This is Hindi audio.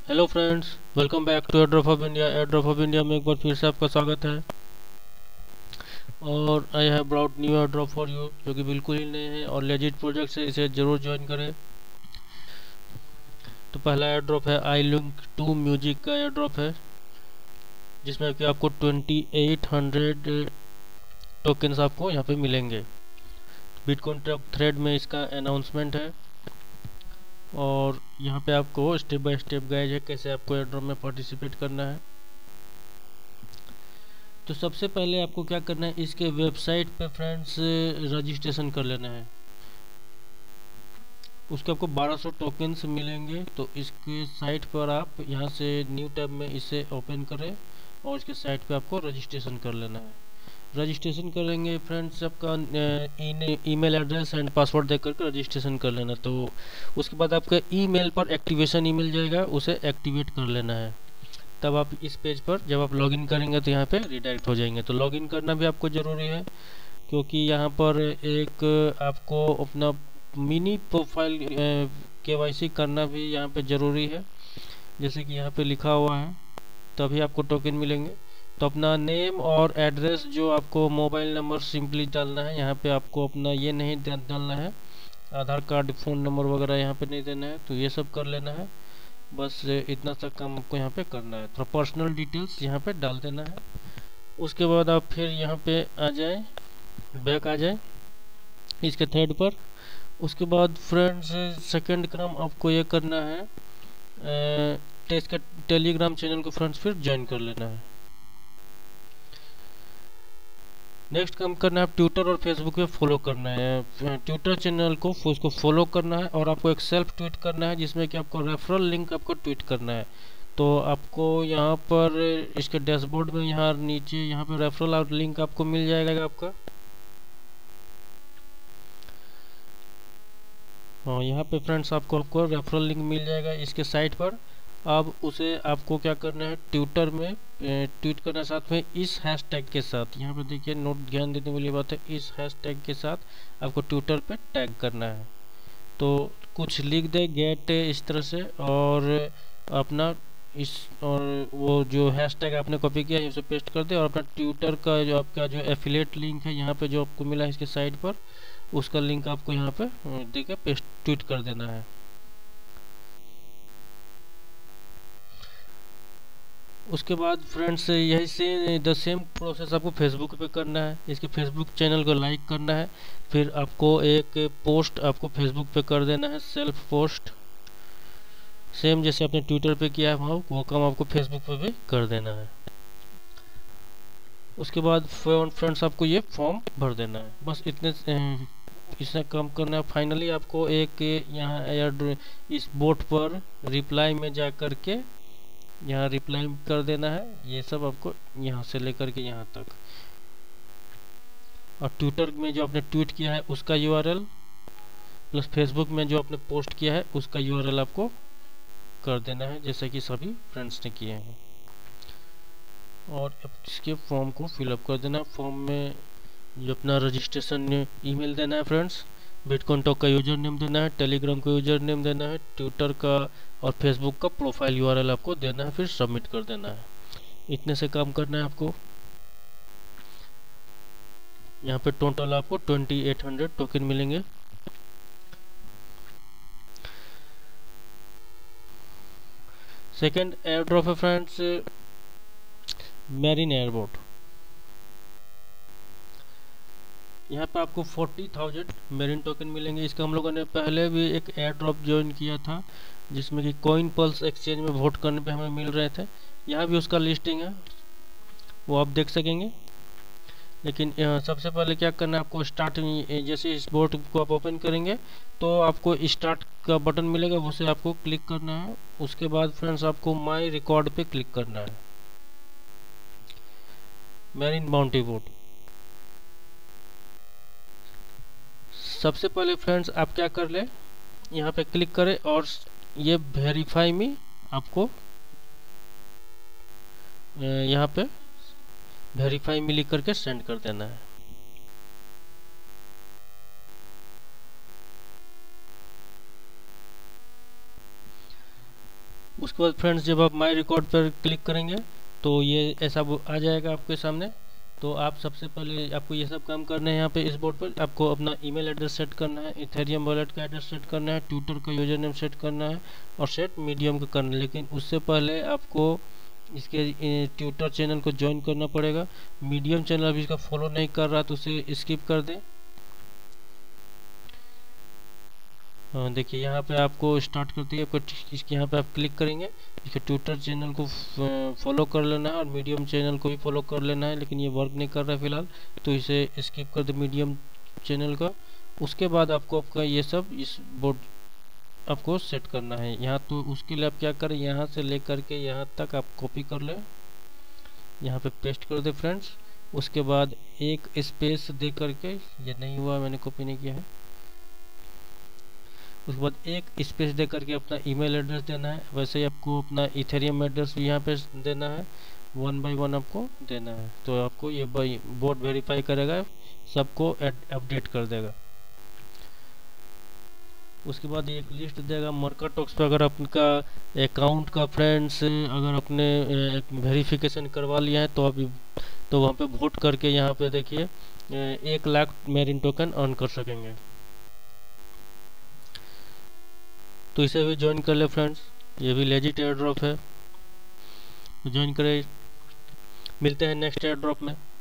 Hello friends, welcome back to airdrop of India. Airdrop of India में एक बार फिर से आपका स्वागत है। और I have brought new airdrop for you, जो कि बिल्कुल ही नए हैं और लेजिट प्रोजेक्ट से इसे ज़रूर ज्वाइन करें। तो पहला एयरड्रॉप है आई लिंक टू म्यूजिक का एयरड्रॉप है, जिसमें कि आपको 2800 टोकन्स आपको यहाँ पे मिलेंगे। बिटकॉइन थ्रेड में इसका अनाउंसमेंट है और यहाँ पे आपको स्टेप बाय स्टेप गाइड है कैसे आपको एयरड्रॉप में पार्टिसिपेट करना है। तो सबसे पहले आपको क्या करना है, इसके वेबसाइट पे फ्रेंड्स रजिस्ट्रेशन कर लेना है। उसके आपको 1200 टोकन्स मिलेंगे। तो इसके साइट पर आप यहाँ से न्यू टैब में इसे ओपन करें और इसके साइट पे आपको रजिस्ट्रेशन कर लेना है। रजिस्ट्रेशन करेंगे फ्रेंड्स, आपका ईमेल एड्रेस एंड पासवर्ड देकर के रजिस्ट्रेशन कर लेना। तो उसके बाद आपका ईमेल पर एक्टिवेशन ईमेल जाएगा, उसे एक्टिवेट कर लेना है। तब आप इस पेज पर जब आप लॉगिन करेंगे तो यहाँ पे रिडायरेक्ट हो जाएंगे। तो लॉगिन करना भी आपको ज़रूरी है, क्योंकि यहाँ पर एक आपको अपना मिनी प्रोफाइल केवाईसी करना भी यहाँ पे ज़रूरी है, जैसे कि यहाँ पे लिखा हुआ है, तभी आपको टोकन मिलेंगे। तो अपना नेम और एड्रेस, जो आपको मोबाइल नंबर सिंपली डालना है। यहाँ पे आपको अपना ये नहीं डालना है, आधार कार्ड फ़ोन नंबर वगैरह यहाँ पे नहीं देना है। तो ये सब कर लेना है, बस इतना सा काम आपको यहाँ पे करना है। थोड़ा पर्सनल डिटेल्स यहाँ पे डाल देना है। उसके बाद आप फिर यहाँ पे आ जाए, बैक आ जाए इसके थ्रेड पर। उसके बाद फ्रेंड्स सेकंड काम आपको ये करना है, टेस्ट का टेलीग्राम चैनल को फ्रेंड्स फिर ज्वाइन कर लेना है। नेक्स्ट काम करना है, आप ट्विटर और फेसबुक पे फॉलो करना है। ट्विटर चैनल को उसको फॉलो करना है और आपको एक सेल्फ ट्वीट करना है, जिसमें कि आपको रेफरल लिंक आपको ट्वीट करना है। तो आपको यहाँ पर इसके डैशबोर्ड में यहाँ नीचे यहाँ पे रेफरल और लिंक आपको मिल जाएगा आपका। हाँ, यहाँ पे फ्रेंड्स आपको रेफरल लिंक मिल जाएगा इसके साइट पर। अब उसे आपको क्या करना है, ट्विटर में ट्वीट करना है, साथ में इस हैशटैग के साथ। यहाँ पे देखिए, नोट ध्यान देने वाली बात है, इस हैशटैग के साथ आपको ट्विटर पे टैग करना है। तो कुछ लिख दे गेट इस तरह से, और अपना इस और वो जो हैशटैग आपने कॉपी किया है उसे पेस्ट कर दे, और अपना ट्विटर का जो आपका जो एफिलिएट लिंक है यहाँ पे जो आपको मिला है इसके साइट पर, उसका लिंक आपको यहाँ पे देके पेस्ट ट्वीट कर देना है। उसके बाद फ्रेंड्स यही से द सेम प्रोसेस आपको फेसबुक पे करना है। इसके फेसबुक चैनल को लाइक करना है, फिर आपको एक पोस्ट आपको फेसबुक पे कर देना है, सेल्फ पोस्ट। सेम जैसे आपने ट्विटर पे किया है वहाँ, वो काम आपको फेसबुक पे भी कर देना है। उसके बाद फ्रेंड्स आपको ये फॉर्म भर देना है, बस इतने इससे काम करना है। फाइनली आपको एक यहाँ इस बोर्ड पर रिप्लाई में जा कर के यहाँ रिप्लाई कर देना है। ये सब आपको यहाँ से लेकर के यहाँ तक, और ट्विटर में जो आपने ट्वीट किया है उसका यूआरएल, प्लस फेसबुक में जो आपने पोस्ट किया है उसका यूआरएल आपको कर देना है, जैसे कि सभी फ्रेंड्स ने किए हैं। और इसके फॉर्म को फिलअप कर देना। फॉर्म में जो अपना रजिस्ट्रेशन ईमेल देना है फ्रेंड्स, बिटकॉइन टॉक का यूजर नेम देना है, टेलीग्राम का यूजर नेम देना है, ट्विटर का और फेसबुक का प्रोफाइल यूआरएल आपको देना है, फिर सबमिट कर देना है। इतने से काम करना है आपको। यहाँ पे टोटल आपको 2800 टोकन मिलेंगे। सेकेंड एयर ड्रॉप है फ्रेंड्स, मैरिन एयरबोट। यहाँ पे आपको 40,000 मेरिन टोकन मिलेंगे। इसका हम लोगों ने पहले भी एक एयर ड्रॉप ज्वाइन किया था, जिसमें कि कॉइन पल्स एक्सचेंज में वोट करने पे हमें मिल रहे थे। यहाँ भी उसका लिस्टिंग है, वो आप देख सकेंगे। लेकिन सबसे पहले क्या करना है, आपको स्टार्ट जैसे इस बोर्ड को आप ओपन करेंगे तो आपको स्टार्ट का बटन मिलेगा, उसे आपको क्लिक करना है। उसके बाद फ्रेंड्स आपको माई रिकॉर्ड पे क्लिक करना है, मैरिन बाउंटी बोट। सबसे पहले फ्रेंड्स आप क्या कर ले, यहाँ पे क्लिक करें और ये वेरीफाई में आपको यहाँ पे वेरीफाई में लिख करके सेंड कर देना है। उसके बाद फ्रेंड्स जब आप माई रिकॉर्ड पर क्लिक करेंगे तो ये ऐसा आ जाएगा आपके सामने। तो आप सबसे पहले आपको ये सब काम करना है। यहाँ पे इस बोर्ड पर आपको अपना ईमेल एड्रेस सेट करना है, इथेरियम वॉलेट का एड्रेस सेट करना है, ट्विटर का यूजर नेम सेट करना है और सेट मीडियम का करना है। लेकिन उससे पहले आपको इसके ट्विटर चैनल को ज्वाइन करना पड़ेगा। मीडियम चैनल अभी इसका फॉलो नहीं कर रहा तो उसे स्किप कर दें। देखिए यहाँ पे आपको स्टार्ट करते ही आपको इसके यहाँ पे आप क्लिक करेंगे, इसके ट्विटर चैनल को फॉलो कर लेना है और मीडियम चैनल को भी फॉलो कर लेना है। लेकिन ये वर्क नहीं कर रहा है फिलहाल, तो इसे स्किप कर दे मीडियम चैनल का। उसके बाद आपको आपका ये सब इस बोर्ड आपको सेट करना है यहाँ। तो उसके लिए आप क्या करें, यहाँ से लेकर के यहाँ तक आप कॉपी कर लें, यहाँ पे पेस्ट कर दे फ्रेंड्स। उसके बाद एक स्पेस दे करके, ये नहीं हुआ, मैंने कॉपी नहीं किया है। उसके बाद एक स्पेस दे करके अपना ईमेल एड्रेस देना है। वैसे ही आपको अपना इथेरियम एड्रेस भी यहाँ पे देना है, 1 बाय 1 आपको देना है। तो आपको ये बोर्ड वेरीफाई करेगा, सबको अपडेट कर देगा। उसके बाद एक लिस्ट देगा मर्केटॉक्स पे। अगर आपका अकाउंट का फ्रेंड्स अगर आपने वेरिफिकेशन करवा लिया है तो आप तो वहाँ पे वोट करके यहाँ पे देखिए 1 लाख मेरिन टोकन अर्न कर सकेंगे। तो इसे भी ज्वाइन कर ले फ्रेंड्स, ये भी लेजिट एयर ड्रॉप है, तो ज्वाइन करें। मिलते हैं नेक्स्ट एयर ड्रॉप में।